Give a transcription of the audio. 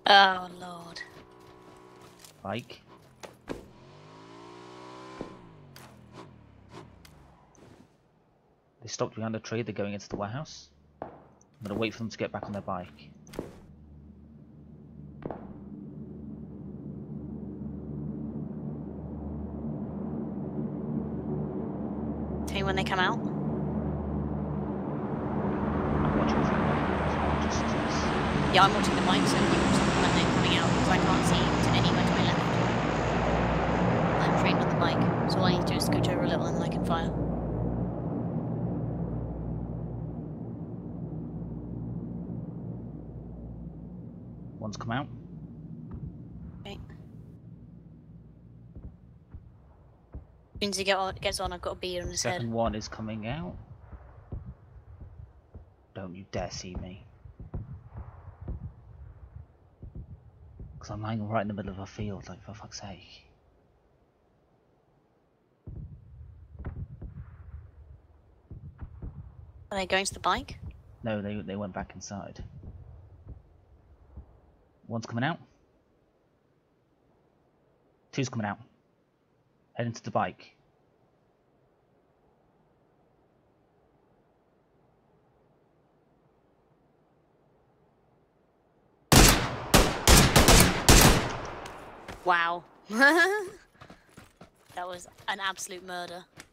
Oh, Lord. Bike. They stopped behind a tree, they're going into the warehouse. I'm gonna wait for them to get back on their bike. Tell me when they come out. I'm watching from the Yeah, I'm watching the bike, so you watch them when they're coming out, because I can't see to anywhere to my left. I'm trained on the bike, so all I need to do is scooch over a little and then I can fire. One's come out. Okay. As soon as he gets on, I've got a bee on his head. Second one is coming out. Don't you dare see me. Because I'm lying right in the middle of a field, like, for fuck's sake. Are they going to the bike? No, they went back inside. One's coming out. Two's coming out. Heading to the bike. Wow. That was an absolute murder.